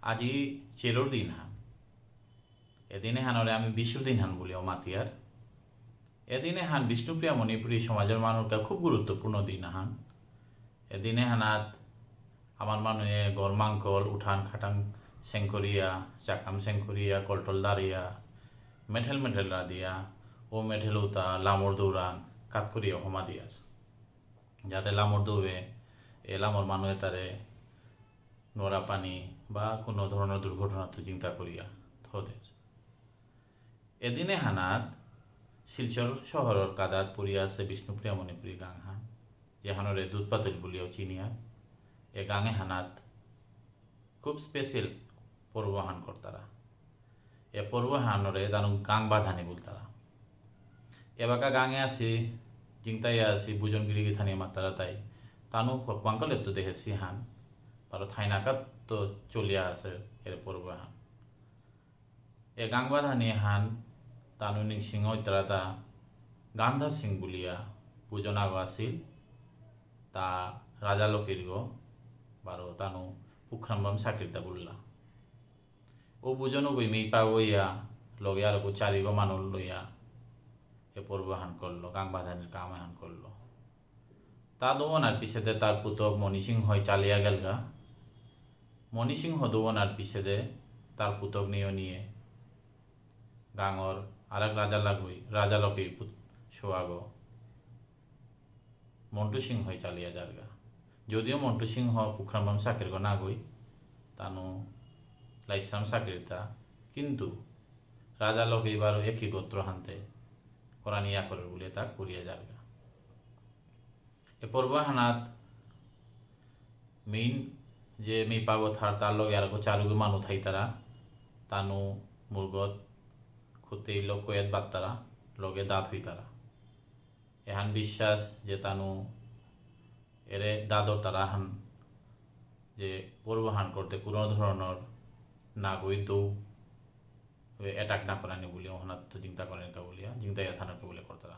আজি চেরোর দিন হান এদিনে হানরে আমি বিশুদিন হান বলিও মাতিয়ার এদিনে হান বিষ্ণুপ্রিয়া মণিপুরী সমাজের মানুষকে খুব গুরুত্বপূর্ণ দিন হান এদিনে হানাত আমার মানুষে গরমাঙ্কল উঠান খাটাং সেংকরিয়া চাকাম সেংকরিয়া কলটল দাঁড়িয়া মেঠেল মেঠেল রাদিয়া ও মেঠেল উতা লামর দৌড়াং কাত করিয়া হমা দিয়ার যাতে লামর দৌড়ে এ লামর মানুষে তারে নোরা পানি বা কোনো ধরনের দুর্ঘটনা তো চিন্তা করিয়া থদের এদিনে হানাত শিলচর শহরের কাদাত পড়িয়া আছে বিষ্ণুপ্রিয়া মণিপুরী গাং হান যে হানরে দুধ পাতল বলিয়াও চিনিয়া এ গাঙে হানাত খুব স্পেশাল পর্বহান করতারা এ পর্বহানরে দানু গাং বাঁধানি বলতারা এবাকা গাঙে আসি জিংতাইয়া আসি বুজন গিরিগি থানিয়ে মাতারা তাই তানু বাঙ্কলে তো দেখেছি হান আর থাইনাকাত তো চলিয়া আছে এর পর্বহান এ গাং বাঁধানি হান তানু নিংসিং তারা তা গান্ধা সিং বলিয়া পুজন আগ আসিল তা রাজা লোকের গো বারো তানু পুখ্রাম্বাম সাকৃতা বললা ও বুঝনো বই মেপা বইয়া লগে আর চারি গো মানুষ লইয়া এ পর্বহান করলো গাং বাঁধানির কামাহান করলো তা দোবনার পিছেদে তার পুতক মণিসিংহ চালিয়া গেল গা মণিসিংহ দোবনার পিছেদে তার পুতক নিয়ে গাঙর আরেক রাজা লকের সোয়াগ মন্টু সিংহ চালিয়া যার গা যদিও মন্টু সিংহ পুখ্রাম্বাম সাকের গো না গই তানু লাইসাম সাকরিতা কিন্তু রাজা লোক এইবারও একই গোত্র হানতে করানিয়া করে বলে তা করিয়া যার গা এ পর্বহানাত মেইন যে মেপাগো থার তার লগে আর চারুগো মানু থাই তারা তানু মুরগত খুতে লোক কয়েত বাদ তারা লগে দাঁত হই তারা এহান বিশ্বাস যে তানু এরে দাদর তারা হান যে পর্বহান করতে কোনো ধরনের না গই দৌ অ্যাটাক না করানি বলিয়া ওনার তো চিন্তা করেন কা বলিয়া চিন্তাইয়া থানাকে বলে করতারা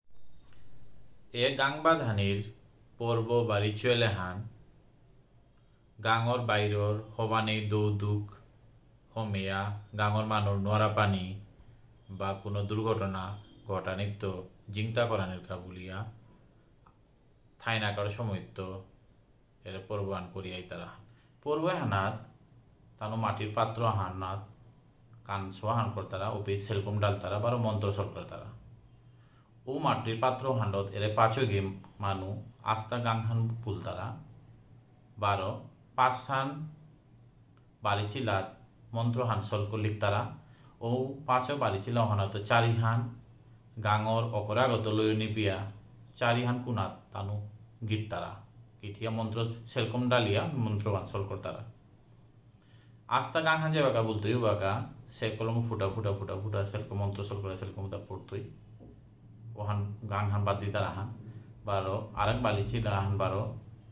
এ গাংবা ধানির পর্ব বাড়ি চলে হান গাঙর বাইরর হবানি দৌদুক হমিয়া গাঙর মানুষ নোয়ারা পানি বা কোনো দুর্ঘটনা ঘটানিত তো চিন্তা করানের কা বলিয়া থাইনাকার সময় তো এর পর্বহান করিয়াই তারা পর্বহানাত তানো মাটির পাত্র হানাত কান সোহান করতারা ও পে সেলকম ডালতারা বারো মন্ত্র সল করতারা ও মাটির পাত্র হান্ডত এর পাঁচো গেম মানু আস্তা গাংহান পুলতারা বারো পাঁচ হান বাড়িছিলাত মন্ত্র হান সলক লিখতারা ও পাঁচও বাড়িছিল হনাত চারি হান গাঙর অকরাগত লয়নি পিয়া চারি হান কুনাত তানু গিটতারা গিঠিয়া মন্ত্র সেলকম ডালিয়া মন্ত্র হান সল করতারা আস্তা গাং হান যে বাকা বলতোই বাকা সে কলম ফুটা ফুটা ফুটা ফুটা সেলকম মন্ত্র সল করে সেলকম তা পড়তোই ওহান গাং হান বাদ দিতারা হান বারো আরেক বালিছি হান বারো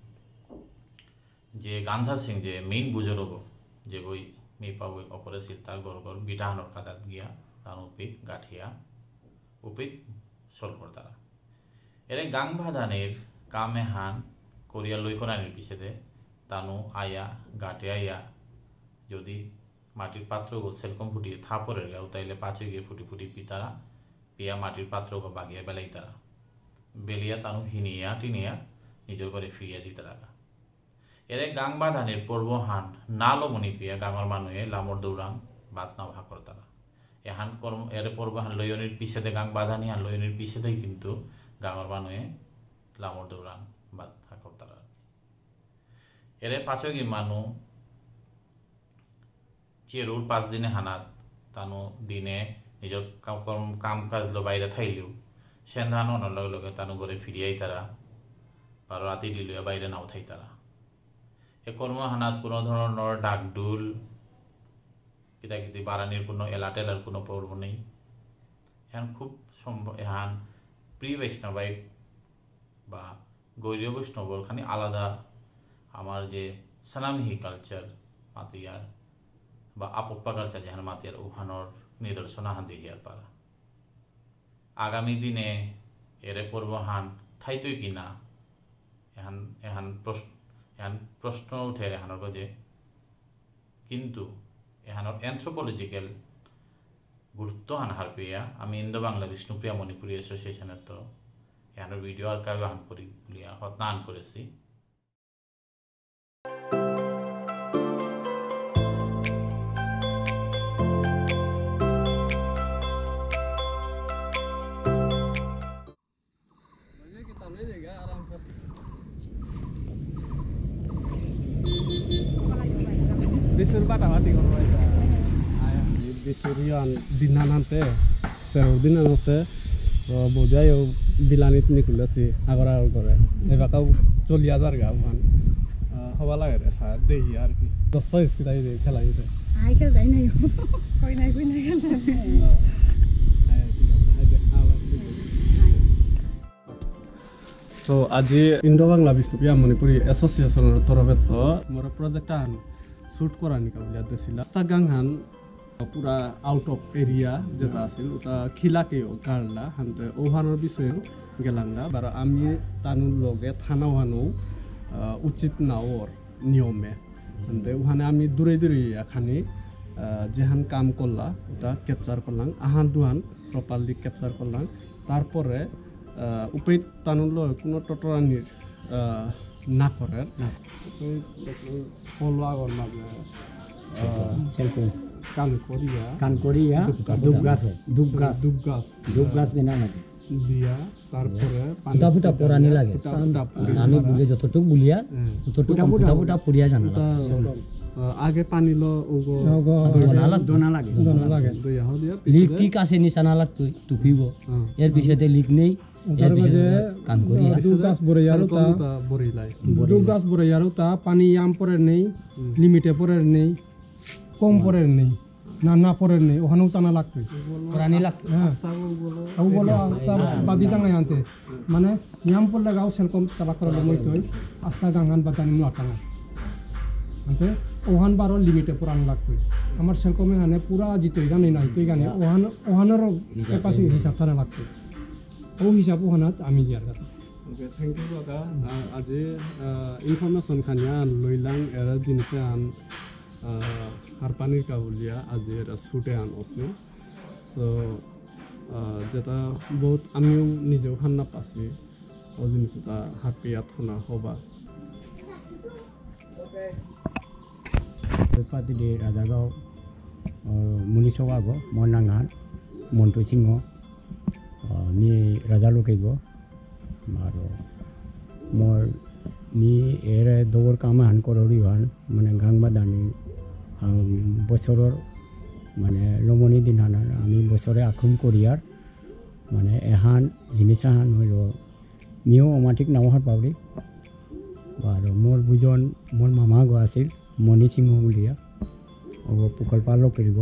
যে গান্ধা সিং যে মেইন বুজুর্গ যে বই মেপা বই অপরেছিল তার গড় বিটাহানোর কাদাত গিয়া তার উপিক গাঠিয়া উপিক সল করতারা এরে গাং ভাদানের কামে হান করিয়া লইকরানির পিছেতে তানু আয়া গাটে আইয়া যদি মাটির পাত্র সেরকম ফুটিয়ে থাপরের গাও তাইলে পাঁচে গিয়ে ফুটি ফুটি পিতারা পিয়া মাটির পাত্র বাগিয়া বেলাই তারা বেলিয়া তানু হিনিয়া টিনিয়া নিজের ঘরে ফিরিয়া জিতারা এরে গাং বাঁধানের পর্বহান নালো মনি পিয়া গাঙর মানুষে লামর দৌড়াং বাত না ভাগ তারা এহান কর্ম এর পর্বহান লয়নির পিছেতে গাং বাঁধানি আর লয়নির পিছেতেই কিন্তু গাঙর মানুষে লামর দৌড়াং বাত ভাগ তারা এরে পাঁচগি মানু চেরুর 5 দিনে হানাত তানু দিনে নিজের কাম কাজ বাইরে থাইলেও সেন্ধানো লগে লগে তানু ঘরে ফিরিয়াই তারা বা রাতি দিলুয়া বাইরে নাও থাই তারা এ কর্ম হানাত কোনো ধরনের ডাকডুল কিতা কিতি বারানির কোনো এলাটেলার কোনো পর্ব নেই এখন খুব সম্ভব এহান প্রি বৈষ্ণবাই বা গৌরীয় বৈষ্ণব খানি আলাদা আমার যে সানামহি কালচার মাতিয়ার বা আপপ্পা কালচার যেখানে মাতিয়ার ওখানোর নিদর্শন হান দেখিয়ার পারা আগামী দিনে এরে পর্বহান থাইতই কিনা এহান প্রশ্ন উঠে এহানোর যে কিন্তু এখানোর এনথ্রোপোলজিক্যাল গুরুত্ব হান হারপিয়া আমি ইন্দো বাংলা বিষ্ণুপ্রিয়া মণিপুরী অ্যাসোসিয়েশনের তো এখানোর ভিডিও আর্কাইভ আন করি বলিয়া হত্যা আন করেছি dinanante pero dinanose bojayo bilanit nikulasi agora করে এবাকাও 40000 গাও মান হওয়া লাগে রে সারা দেই আর কি 10 স্কিদাই দে খেলা দিতে আই খেল যাই নাই কই নাই খেলা তো আজি ইন্দো বাংলা বিষ্ণুপ্রিয়া মণিপুরী এসোসিয়েশনের তরফে তো মোর প্রজেক্ট আন শুট করা নিকা বলিয়া দিছিল তা গাংহান পুরা আউট অফ এরিয়া যেটা আছিল ওটা খিলাকেও গাড়লা হানতে ওহানোর বিষয়ে গেলাঙ্গা বার আমি তানুর লগে থানাও হানো উচিত নাওর নিয়মে হানতে ওখানে আমি দূরে দূরে এখানে যেহান কাম করলা ওটা ক্যাপচার করলাম আহান দুহান প্রপারলি ক্যাপচার করলাম তারপরে উপায় তানুর লগে কোনো টটরানির না করে ফলো আগর মাঝে কানকড়িয়া ধূপ গাছ দিনা লাগে দিয়া তারপরে ফুটা ফুটা পরানি লাগে আমি বুলে যতটুক বুলিয়া ততটুক ফুটা ফুটা পড়িয়া জানা আগে পানি লো দোনা লাগে লিক ঠিক আছে নিশানা লাগ টুপিব এর বিষয়তে লিক নেই এর বিষয়তে কানকড়িয়া ধূপ গাছ বড় ইয়ারো তা পানি আম পরের নেই লিমিটে পরের নেই কম পরের নেই না পরের নেই ওখানেও টানা লাগবে পরানি লাগবে হ্যাঁ তাও বলো বাদি টাঙাই আনতে মানে নিয়ম পড়লে গাও সেরকম তারা করে মই তৈ আস্তা গাঙ্গান বাদানি নো টাঙা আনতে ওহান বারো লিমিটে পুরান লাগবে আমার সেরকমে হানে পুরা জিতই গানে নাই তুই গানে ওহানেরও ক্যাপাসিটি হিসাব তারা লাগবে ও হিসাব ওহানাত আমি জিয়ার কথা ওকে থ্যাংক ইউ কাকা আজি ইনফরমেশন খানিয়া লইলাং এরা জিনিসে আন হারপানির কাবুলিয়া আজি এটা শুটে আন আছে সো যেটা বহুত আমিও নিজেও খান্না পাচ্ছি ও জিনিসটা হাপিয়া থনা হবা পাতিলে রাজাগাঁও মুনিসবাগো মনাঙ্গান মন্টু সিংহ নি রাজা লোকেগ আর মোর নি এর দৌড় কামে হান কররি হান মানে গাংবাদানি বছরের মানে লমনি দিন হান আমি বছরে আখুম করি আর মানে এহান জিনিস হান হইল নিও অমাটিক নাওহার পাবলি আর মোর বুজন মোর মামা গো আছিল মণি সিংহ বুলিয়া ও পুকল পালো কৰিব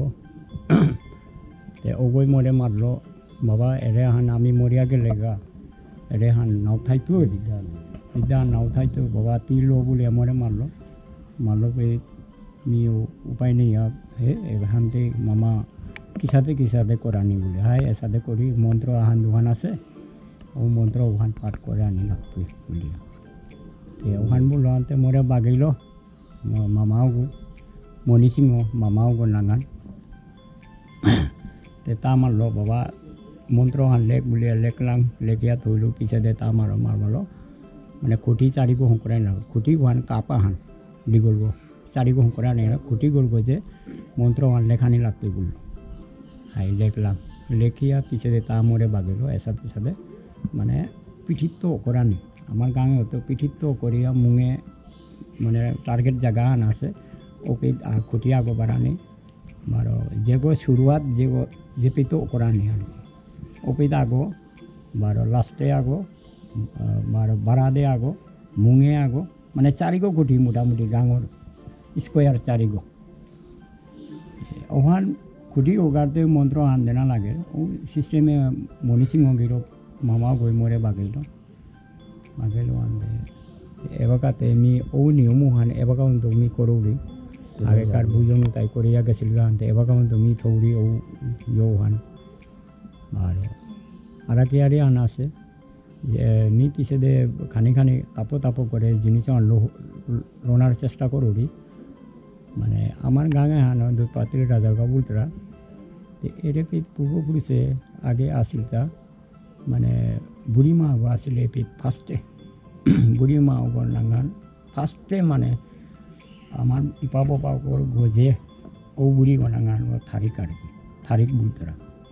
তে ওগৈ মরে মারলো বাবা এরে হান আমি মরিয়া গেলে গা এরে হান নাও থাইতো দিদা নাও থাইতো বাবা তিলো বলে মরে মারলো পে নি উপায় নেই হে এখানতে মামা কিসাতে করানি বলে হাই এসাতে করি মন্ত্র আহান দুহান আছে ও মন্ত্র ওখান পাঠ করে আনি লাগবে বলিয়া তে ওখান বললো আনতে মরে বাগিল মামাও গো মণি সিংহ মামাও গো নাঙান তে তা মারলো বাবা মন্ত্র হান লেখ বলিয়া লেখলাম লেখিয়া থইলো পিছতে তা মারবালো মানে খুঁটি চারিগো শংকৰাই না খুঁটি গোহান কাপা হান দি গলব চারিগো শংকৰাই আনে খুঁটি গলব যে মন্ত্র হান লেখানি লাগতে বললো হাই লেখলাম লেখিয়া পিছতে তা মরে বাগিল এসাথে সাথে মানে পিঠিত্ব করানি আমার গাঁয়ে হতো পিঠিত্ব করিয়া মুঙে মানে টার্গেট জায়গা হান আছে ওকে খুঁটি আগো বাড়ানি বারো যেগো শুরুয়াত যে পিতো করানি আর ওপিত আগো বারো লাস্টে আগো বারো বারাদে আগো মুঙে আগো মানে চারিগো খুঁটি মোটামুটি গাঁৱৰ স্কোয়ার চারিগো ওহান খুঁটি ওগারতে মন্ত্র আন দেনা লাগে ও সিস্টেমে মণি সিংহ গিরো মামা গই মরে বাগিল আনবে এবাকাতে আমি ও নিয়ম হান এবাকা তুমি করৌরি আগেকার বুঝন তাই করিয়া গেছিল আনতে এবাকা তুমি থৌরি ও ইউ হান আর কি আরে আনা আছে যে নি পিছে দে খানি তাপো করে জিনিস লোনার চেষ্টা করুরি মানে আমার গাঙে হানো দুই পাত্রী রাজার কাবুলতরা এটা পি পূর্বপুরুষে আগে আসিল তা মানে বুড়ি মা আসলে পি ফার্স্টে বুড়ি মা নাঙ্গান ফার্স্টে মানে আমার ইপা বাবা গজে ও বুড়ি নাঙ্গান থারিক আর কি থারিক বুলতরা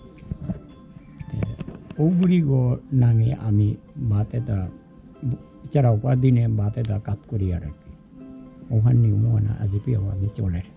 ও বুড়ি গো নাঙে আমি বাতে তা চারাও দিনে বাতে তা কাত করি আর কি ওখান নিয়ে মনে আজি পেয়েও আমি চলে